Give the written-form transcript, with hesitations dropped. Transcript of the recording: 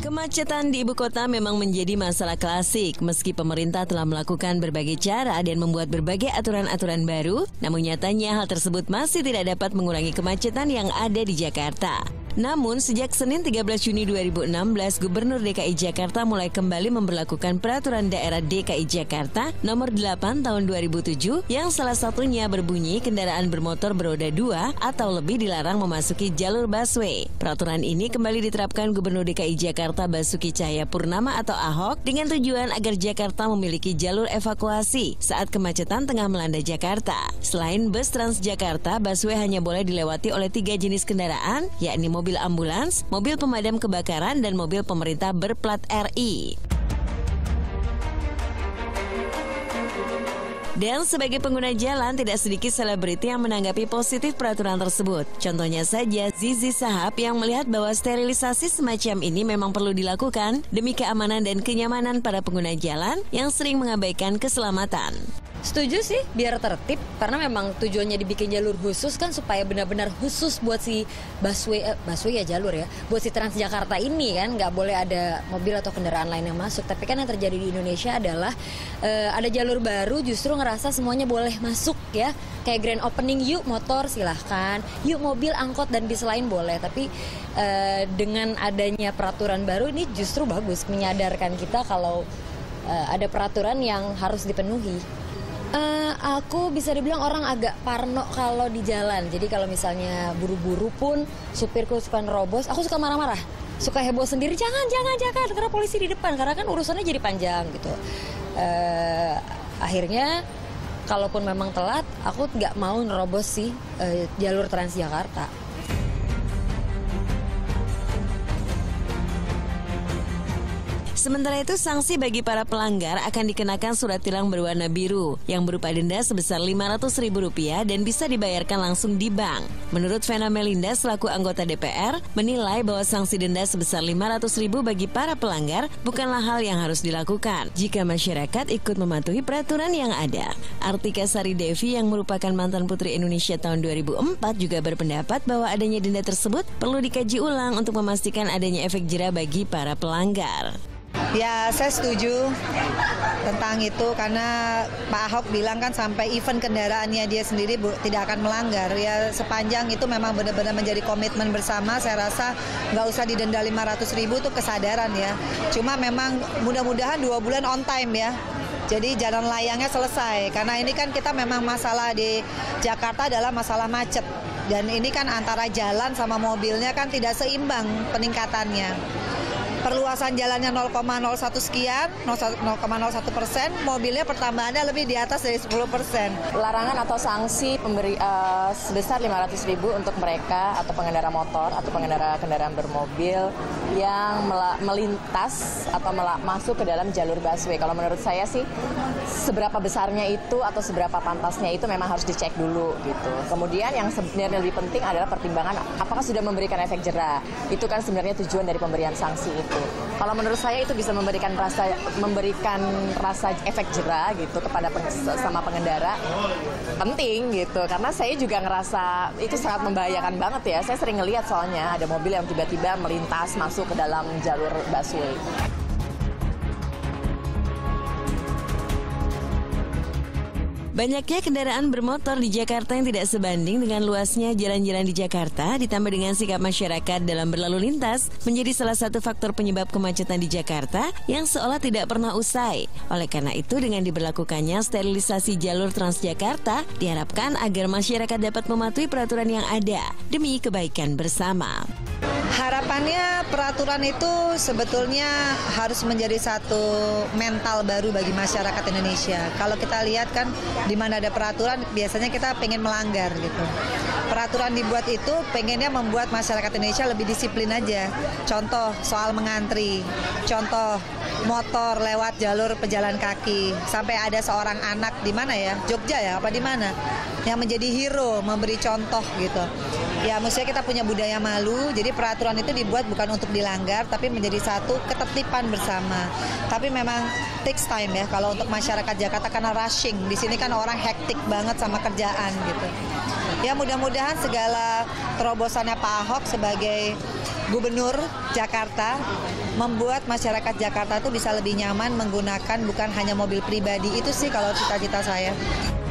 Kemacetan di ibu kota memang menjadi masalah klasik. Meski pemerintah telah melakukan berbagai cara dan membuat berbagai aturan-aturan baru, namun nyatanya hal tersebut masih tidak dapat mengurangi kemacetan yang ada di Jakarta. Namun, sejak Senin 13 Juni 2016, Gubernur DKI Jakarta mulai kembali memberlakukan Peraturan Daerah DKI Jakarta Nomor 8 Tahun 2007 yang salah satunya berbunyi kendaraan bermotor beroda 2 atau lebih dilarang memasuki jalur busway. Peraturan ini kembali diterapkan Gubernur DKI Jakarta Basuki Cahayapurnama atau Ahok dengan tujuan agar Jakarta memiliki jalur evakuasi saat kemacetan tengah melanda Jakarta. Selain bus Transjakarta, busway hanya boleh dilewati oleh 3 jenis kendaraan, yakni mobil ambulans, mobil pemadam kebakaran, dan mobil pemerintah berplat RI. Dan sebagai pengguna jalan, tidak sedikit selebriti yang menanggapi positif peraturan tersebut. Contohnya saja Zizi Sahab yang melihat bahwa sterilisasi semacam ini memang perlu dilakukan demi keamanan dan kenyamanan para pengguna jalan yang sering mengabaikan keselamatan. Setuju sih, biar tertib, karena memang tujuannya dibikin jalur khusus kan supaya benar-benar khusus buat si busway ya jalur ya, buat si Transjakarta ini kan, nggak boleh ada mobil atau kendaraan lain yang masuk. Tapi kan yang terjadi di Indonesia adalah ada jalur baru justru ngerasa semuanya boleh masuk ya, kayak grand opening, yuk motor silahkan, yuk mobil, angkot, dan bis lain boleh. Tapi dengan adanya peraturan baru ini justru bagus, menyadarkan kita kalau ada peraturan yang harus dipenuhi. Aku bisa dibilang orang agak parno kalau di jalan. Jadi kalau misalnya buru-buru pun supirku suka nerobos, aku suka marah-marah, suka heboh sendiri, jangan karena polisi di depan, karena kan urusannya jadi panjang gitu. Akhirnya kalaupun memang telat, aku nggak mau nerobos sih jalur Transjakarta. Sementara itu, sanksi bagi para pelanggar akan dikenakan surat tilang berwarna biru yang berupa denda sebesar Rp500.000 dan bisa dibayarkan langsung di bank. Menurut Vena Melinda selaku anggota DPR, menilai bahwa sanksi denda sebesar Rp500.000 bagi para pelanggar bukanlah hal yang harus dilakukan jika masyarakat ikut mematuhi peraturan yang ada. Artika Sari Devi yang merupakan mantan Putri Indonesia tahun 2004 juga berpendapat bahwa adanya denda tersebut perlu dikaji ulang untuk memastikan adanya efek jera bagi para pelanggar. Ya, saya setuju tentang itu karena Pak Ahok bilang kan sampai event kendaraannya dia sendiri tidak akan melanggar. Ya, sepanjang itu memang benar-benar menjadi komitmen bersama, saya rasa nggak usah didenda Rp500.000 itu kesadaran ya. Cuma memang mudah-mudahan 2 bulan on time ya. Jadi jalan layangnya selesai, karena ini kan kita memang masalah di Jakarta adalah masalah macet. Dan ini kan antara jalan sama mobilnya kan tidak seimbang peningkatannya. Perluasan jalannya 0,01 sekian, 0,01%, mobilnya pertambahannya lebih di atas dari 10%. Larangan atau sanksi sebesar Rp500.000 untuk mereka atau pengendara motor atau pengendara kendaraan bermobil yang melintas atau masuk ke dalam jalur busway. Kalau menurut saya sih, seberapa besarnya itu atau seberapa pantasnya itu memang harus dicek dulu gitu. Kemudian yang sebenarnya lebih penting adalah pertimbangan apakah sudah memberikan efek jera. Itu kan sebenarnya tujuan dari pemberian sanksi itu. Kalau menurut saya itu bisa memberikan rasa efek jera gitu kepada sama pengendara, penting gitu, karena saya juga ngerasa itu sangat membahayakan banget ya. Saya sering ngelihat soalnya ada mobil yang tiba-tiba melintas masuk ke dalam jalur busway. Banyaknya kendaraan bermotor di Jakarta yang tidak sebanding dengan luasnya jalan-jalan di Jakarta, ditambah dengan sikap masyarakat dalam berlalu lintas, menjadi salah satu faktor penyebab kemacetan di Jakarta yang seolah tidak pernah usai. Oleh karena itu, dengan diberlakukannya sterilisasi jalur Transjakarta, diharapkan agar masyarakat dapat mematuhi peraturan yang ada demi kebaikan bersama. Harapannya peraturan itu sebetulnya harus menjadi satu mental baru bagi masyarakat Indonesia. Kalau kita lihat kan di mana ada peraturan biasanya kita pengen melanggar gitu. Peraturan dibuat itu pengennya membuat masyarakat Indonesia lebih disiplin aja. Contoh soal mengantri, contoh motor lewat jalur pejalan kaki. Sampai ada seorang anak di mana ya? Jogja ya apa di mana? Yang menjadi hero, memberi contoh gitu. Ya maksudnya kita punya budaya malu, jadi peraturan itu dibuat bukan untuk dilanggar, tapi menjadi satu ketertiban bersama. Tapi memang takes time ya kalau untuk masyarakat Jakarta karena rushing. Di sini kan orang hektik banget sama kerjaan gitu. Ya mudah-mudahan segala terobosannya Pak Ahok sebagai Gubernur Jakarta membuat masyarakat Jakarta itu bisa lebih nyaman menggunakan bukan hanya mobil pribadi. Itu sih kalau cita-cita saya.